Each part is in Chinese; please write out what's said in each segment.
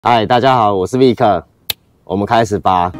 嗨，大家好，我是 Vic， 我们开始吧。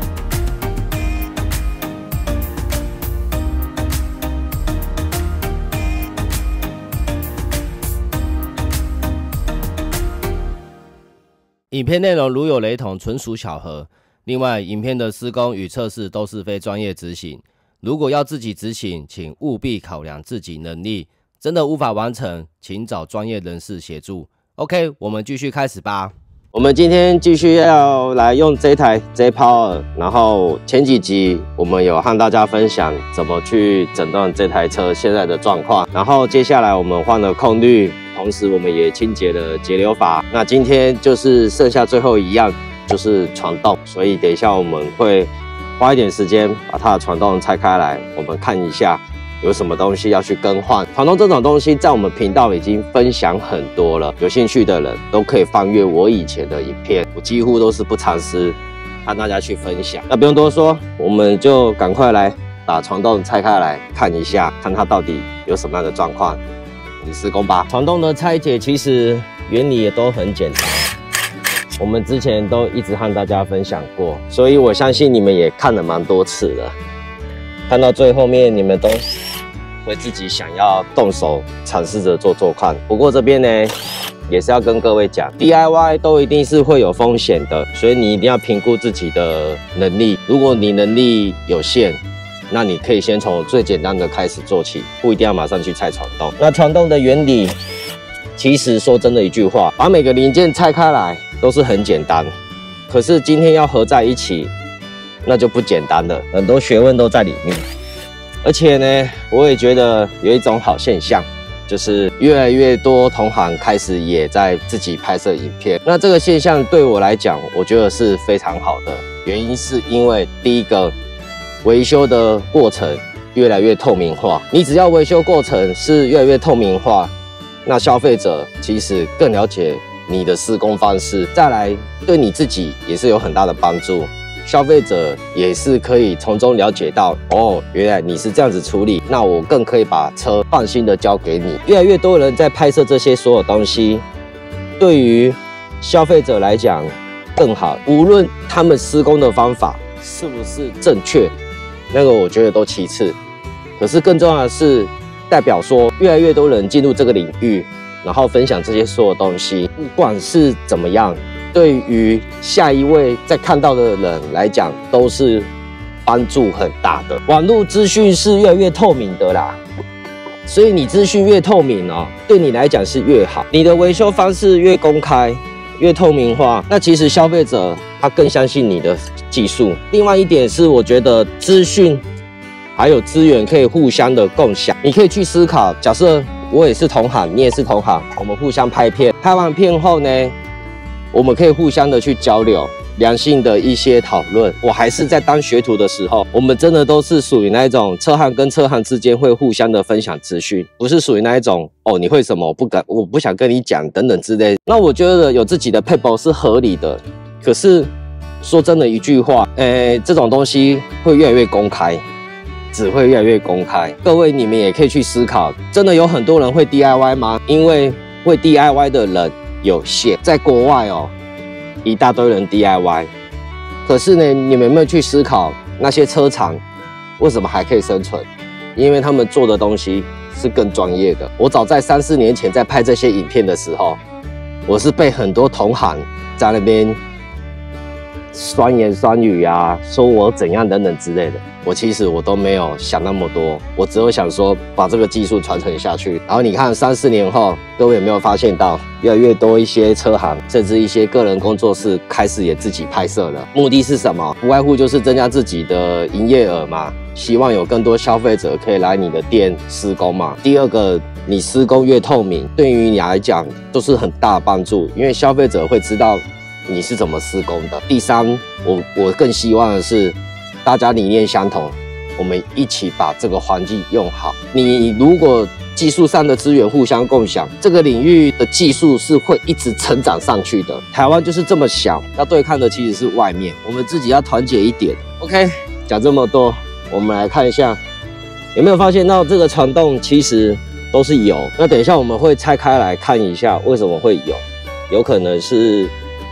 影片内容如有雷同，纯属巧合。另外，影片的施工与测试都是非专业执行，如果要自己执行，请务必考量自己能力，真的无法完成，请找专业人士协助。OK， 我们继续开始吧。 我们今天继续要来用这台 J Power， 然后前几集我们有和大家分享怎么去诊断这台车现在的状况，然后接下来我们换了空滤，同时我们也清洁了节流阀。那今天就是剩下最后一样，就是传动，所以等一下我们会花一点时间把它的传动拆开来，我们看一下有什么东西要去更换。传动这种东西在我们频道已经分享很多了，有兴趣的人都可以翻阅我以前的影片，我几乎都是不藏私和大家去分享。那不用多说，我们就赶快来把传动拆开来看一下，看它到底有什么样的状况。我们施工吧。传动的拆解其实原理也都很简单，我们之前都一直和大家分享过，所以我相信你们也看了蛮多次了。看到最后面，你们都会自己想要动手尝试着做看。不过这边呢，也是要跟各位讲 ，DIY 都一定是会有风险的，所以你一定要评估自己的能力。如果你能力有限，那你可以先从最简单的开始做起，不一定要马上去拆传动。那传动的原理，其实说真的一句话，把每个零件拆开来都是很简单，可是今天要合在一起，那就不简单了，很多学问都在里面。而且呢，我也觉得有一种好现象，就是越来越多同行开始也在自己拍摄影片。那这个现象对我来讲，我觉得是非常好的。原因是因为第一个，维修的过程越来越透明化。你只要维修过程是越来越透明化，那消费者其实更了解你的施工方式，再来对你自己也是有很大的帮助。消费者也是可以从中了解到，哦，原来你是这样子处理，那我更可以把车放心的交给你。越来越多人在拍摄这些所有东西，对于消费者来讲更好。无论他们施工的方法是不是正确，那个我觉得都其次。可是更重要的是，代表说越来越多人进入这个领域，然后分享这些所有东西，不管是怎么样，对于下一位在看到的人来讲，都是帮助很大的。网络资讯是越来越透明的啦，所以你资讯越透明哦，对你来讲是越好。你的维修方式越公开、越透明化，那其实消费者他更相信你的技术。另外一点是，我觉得资讯还有资源可以互相的共享。你可以去思考，假设我也是同行，你也是同行，我们互相拍片，拍完片后呢，我们可以互相的去交流，良性的一些讨论。我还是在当学徒的时候，我们真的都是属于那一种车行跟车行之间会互相的分享资讯，不是属于那一种哦，你会什么我不想跟你讲等等之类。那我觉得有自己的配包是合理的，可是说真的一句话，这种东西会越来越公开，只会越来越公开。各位你们也可以去思考，真的有很多人会 DIY 吗？因为会 DIY 的人有限，在国外哦，一大堆人 DIY， 可是呢，你们有没有去思考那些车厂为什么还可以生存？因为他们做的东西是更专业的。我早在3、4年前在拍这些影片的时候，我是被很多同行在那边酸言酸语啊，说我怎样等等之类的。其实我都没有想那么多，我只有想说把这个技术传承下去。然后你看3、4年后，各位有没有发现到越来越多一些车行，甚至一些个人工作室开始也自己拍摄了？目的是什么？不外乎就是增加自己的营业额嘛，希望有更多消费者可以来你的店施工嘛。第二个，你施工越透明，对于你来讲都是很大的帮助，因为消费者会知道你是怎么施工的。第三，我更希望的是，大家理念相同，我们一起把这个环境用好。你如果技术上的资源互相共享，这个领域的技术是会一直成长上去的。台湾就是这么小，要对抗的其实是外面，我们自己要团结一点。OK， 讲这么多，我们来看一下，有没有发现到这个传动其实都是油？那等一下我们会拆开来看一下为什么会有，有可能是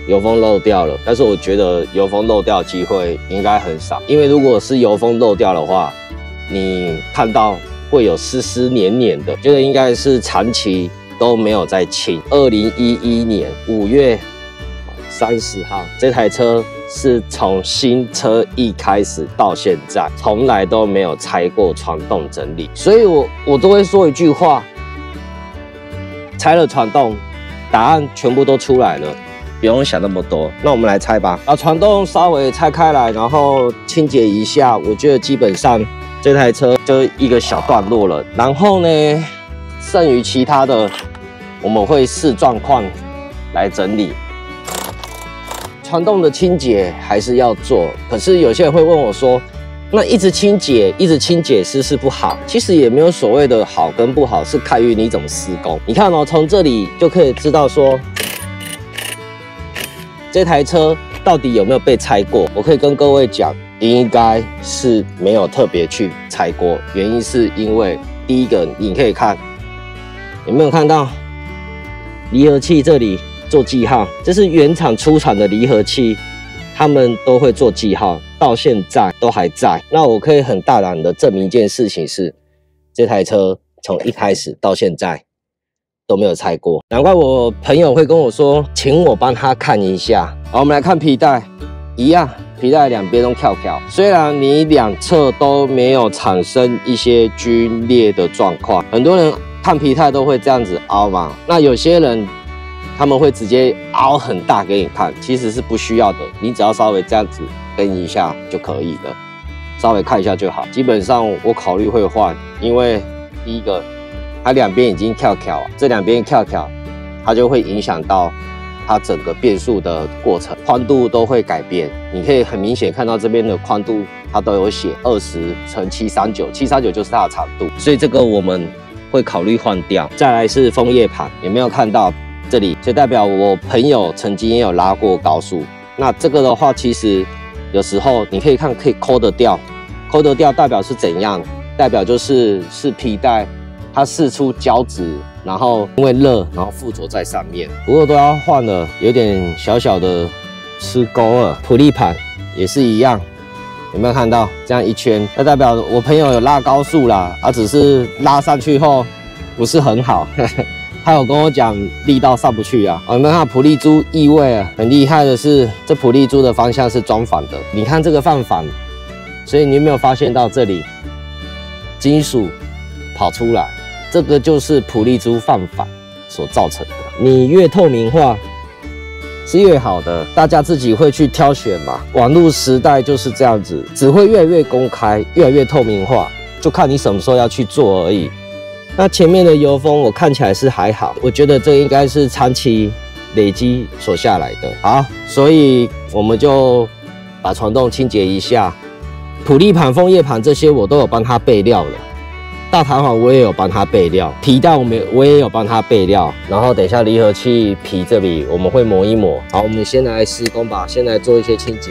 油封漏掉了，但是我觉得油封漏掉的机会应该很少，因为如果是油封漏掉的话，你看到会有湿湿黏黏的，觉得应该是长期都没有在清。2011年5月30号，这台车是从新车一开始到现在，从来都没有拆过传动整理，所以我都会说一句话：拆了传动，答案全部都出来了，不用想那么多。那我们来拆吧，把传动稍微拆开来，然后清洁一下，我觉得基本上这台车就一个小段落了。然后呢，剩余其他的我们会视状况来整理。传动的清洁还是要做，可是有些人会问我说，那一直清洁是不好。其实也没有所谓的好跟不好，是看于你怎么施工。你看哦，从这里就可以知道说，这台车到底有没有被拆过。我可以跟各位讲，应该是没有特别去拆过，原因是因为第一个，你可以看有没有看到离合器这里做记号，这是原厂出厂的离合器，他们都会做记号，到现在都还在。那我可以很大胆的证明一件事情是，这台车从一开始到现在都没有拆过。难怪我朋友会跟我说，请我帮他看一下。好，我们来看皮带，一样，皮带两边都翘翘。虽然你两侧都没有产生一些龟裂的状况，很多人看皮带都会这样子凹嘛，那有些人他们会直接凹很大给你看，其实是不需要的，你只要稍微这样子跟一下就可以了，稍微看一下就好。基本上我考虑会换，因为第一个，它两边已经翘翘，这两边翘翘，它就会影响到它整个变速的过程，宽度都会改变。你可以很明显看到这边的宽度，它都有写20×739，739就是它的长度，所以这个我们会考虑换掉。再来是枫叶盘，有没有看到？这里就代表我朋友曾经也有拉过高速。那这个的话，其实有时候你可以看，可以抠得掉，抠得掉代表是怎样？代表就是皮带它释出胶质，然后因为热，然后附着在上面。不过都要换了，有点小小的吃钩了。普利盘也是一样，有没有看到这样一圈？那代表我朋友有拉高速啦，只是拉上去后不是很好。他有跟我讲力道上不去啊！有没有看普利珠异味啊？很厉害的是，这普利珠的方向是装反的。你看这个放反，所以你有没有发现到这里金属跑出来？这个就是普利珠放反所造成的。你越透明化是越好的，大家自己会去挑选嘛。网络时代就是这样子，只会越来越公开，越来越透明化，就看你什么时候要去做而已。那前面的油封我看起来是还好，我觉得这应该是长期累积所下来的。好，所以我们就把传动清洁一下，普利盘、枫叶盘这些我都有帮他备料了，大弹簧我也有帮他备料，皮带我也有帮他备料，然后等一下离合器皮这里我们会磨一磨。好，我们先来施工吧，先来做一些清洁。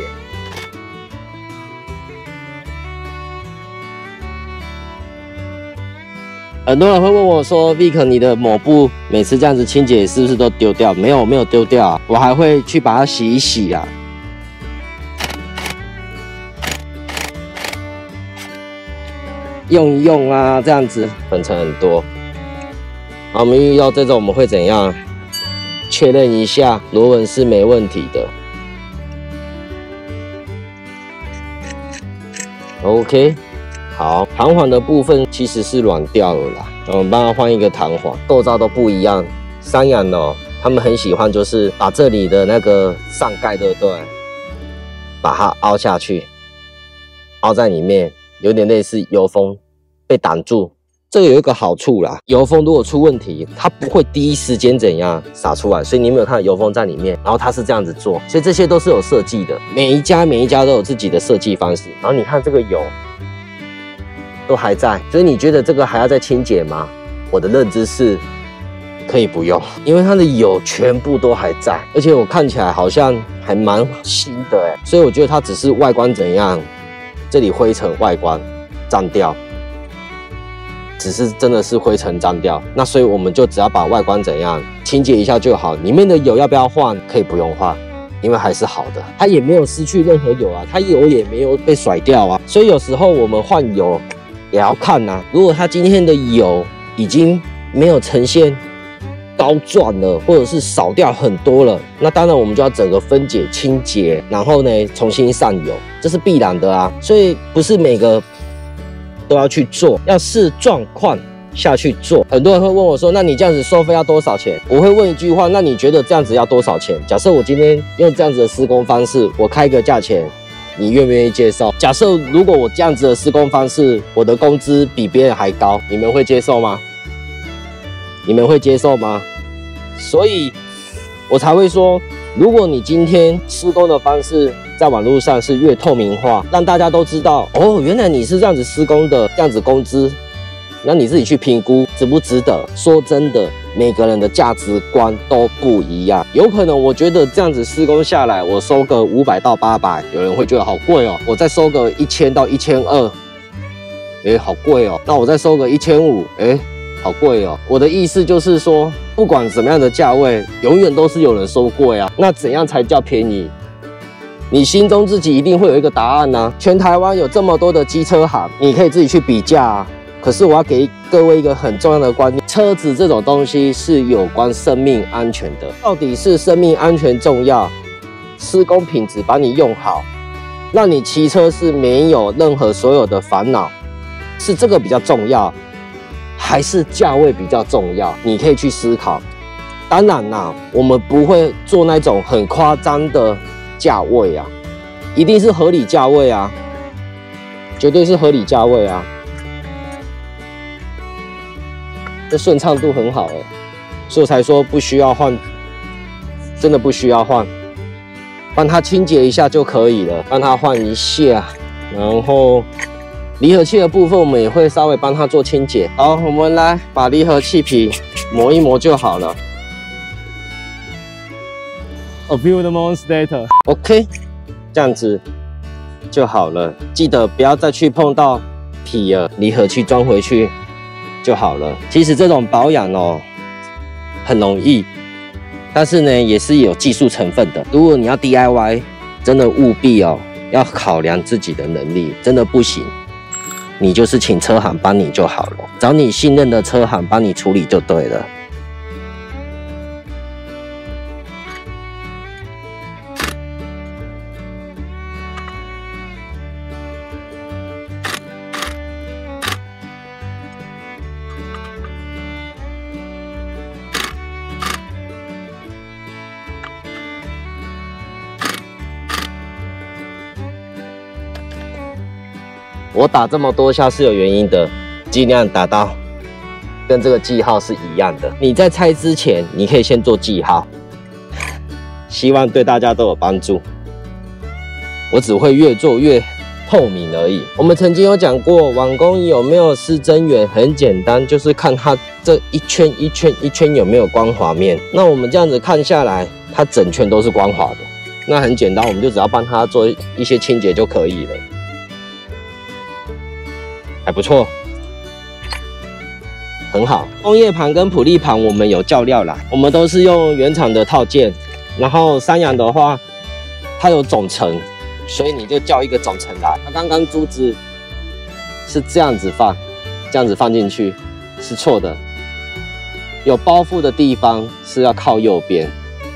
很多人会问我说 ：“Vic， 你的抹布每次这样子清洁是不是都丢掉？”没有丢掉啊，我还会去把它洗一洗啊。用一用啊，这样子粉尘很多。好，我们遇到这种我们会怎样？确认一下螺纹是没问题的。OK。好，弹簧的部分其实是软掉了啦，我们帮它换一个弹簧，构造都不一样。山羊哦，他们很喜欢就是把这里的那个上盖，对不对？把它凹下去，凹在里面，有点类似油封被挡住。这个有一个好处啦，油封如果出问题，它不会第一时间怎样洒出来，所以你有没有看到油封在里面？然后它是这样子做，所以这些都是有设计的，每一家都有自己的设计方式。然后你看这个油都还在，所以你觉得这个还要再清洁吗？我的认知是可以不用，因为它的油全部都还在，而且我看起来好像还蛮新的哎，所以我觉得它只是外观怎样，这里灰尘外观脏掉，只是真的是灰尘脏掉，那所以我们就只要把外观怎样清洁一下就好，里面的油要不要换？可以不用换， 因为还是好的，它也没有失去任何油啊，它油也没有被甩掉啊。所以有时候我们换油也要看啊，如果它今天的油已经没有呈现高转了，或者是少掉很多了，那当然我们就要整个分解清洁，然后呢重新上油，这是必然的啊。所以不是每个都要去做，要视状况下去做。很多人会问我说，那你这样子收费要多少钱？我会问一句话，那你觉得这样子要多少钱？假设我今天用这样子的施工方式，我开个价钱，你愿不愿意接受？假设如果我这样子的施工方式，我的工资比别人还高，你们会接受吗？你们会接受吗？所以我才会说，如果你今天施工的方式在网络上是越透明化，让大家都知道，哦，原来你是这样子施工的，这样子工资，那你自己去评估值不值得。说真的，每个人的价值观都不一样，有可能我觉得这样子施工下来，我收个500到800，有人会觉得好贵哦，我再收个1000到1200，好贵哦，那我再收个1500，好贵哦。我的意思就是说，不管什么样的价位，永远都是有人收贵啊。那怎样才叫便宜？你心中自己一定会有一个答案啊。全台湾有这么多的机车行，你可以自己去比价啊。可是我要给各位一个很重要的观念，车子这种东西是有关生命安全的。到底是生命安全重要，施工品质把你用好，让你骑车是没有任何所有的烦恼，是这个比较重要，还是价位比较重要？你可以去思考。当然啦，我们不会做那种很夸张的价位啊，一定是合理价位啊，绝对是合理价位啊。这顺畅度很好所以我才说不需要换，真的不需要换，帮它清洁一下就可以了，帮它换一下，然后离合器的部分我们也会稍微帮它做清洁。好，我们来把离合器皮磨一磨就好了。 A few moments later. OK， 这样子就好了。记得不要再去碰到皮了，离合器装回去就好了。其实这种保养很容易，但是呢也是有技术成分的。如果你要 DIY， 真的务必要考量自己的能力，真的不行，你就是请车行帮你就好了，找你信任的车行帮你处理就对了。我打这么多下是有原因的，尽量打到跟这个记号是一样的。你在拆之前，你可以先做记号，希望对大家都有帮助。我只会越做越透明而已。我们曾经有讲过，网工有没有施针源，很简单，就是看它这一圈一圈一圈有没有光滑面。那我们这样子看下来，它整圈都是光滑的，那很简单，我们就只要帮它做一些清洁就可以了。还不错，很好。枫叶盘跟普利盘我们有叫料来，我们都是用原厂的套件。然后三洋的话，它有总成，所以你就叫一个总成来。它刚刚珠子是这样子放，这样子放进去是错的，有包覆的地方是要靠右边。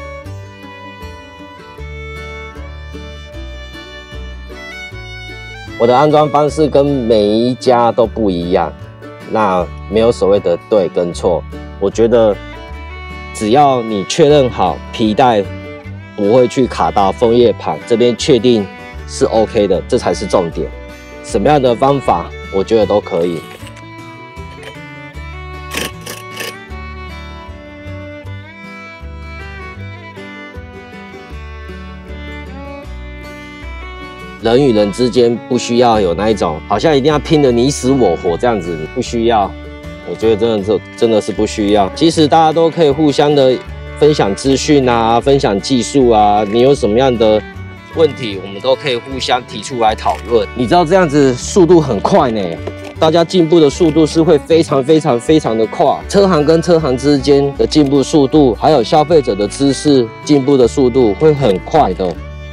我的安装方式跟每一家都不一样，那没有所谓的对跟错。我觉得只要你确认好皮带不会去卡到枫叶盘这边，确定是 OK 的，这才是重点。什么样的方法，我觉得都可以。人与人之间不需要有那一种好像一定要拼得你死我活这样子，不需要。我觉得真的是不需要。其实大家都可以互相的分享资讯啊，分享技术啊，你有什么样的问题，我们都可以互相提出来讨论。你知道这样子速度很快呢， 大家进步的速度是会非常的快，车行跟车行之间的进步速度，还有消费者的知识进步的速度会很快的。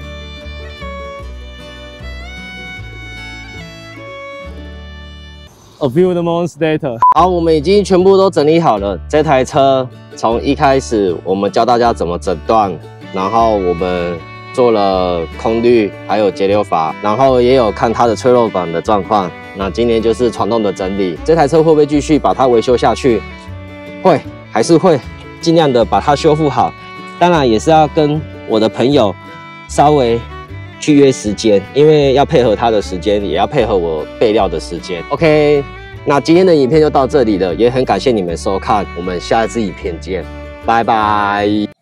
A few months later， 好，我们已经全部都整理好了。这台车从一开始我们教大家怎么诊断，然后我们做了空滤，还有节流阀，然后也有看它的脆弱板的状况。那今天就是传动的整理。这台车会不会继续把它维修下去？会，还是会尽量的把它修复好。当然也是要跟我的朋友稍微去约时间，因为要配合他的时间，也要配合我备料的时间。OK， 那今天的影片就到这里了，也很感谢你们收看，我们下一支影片见，拜拜。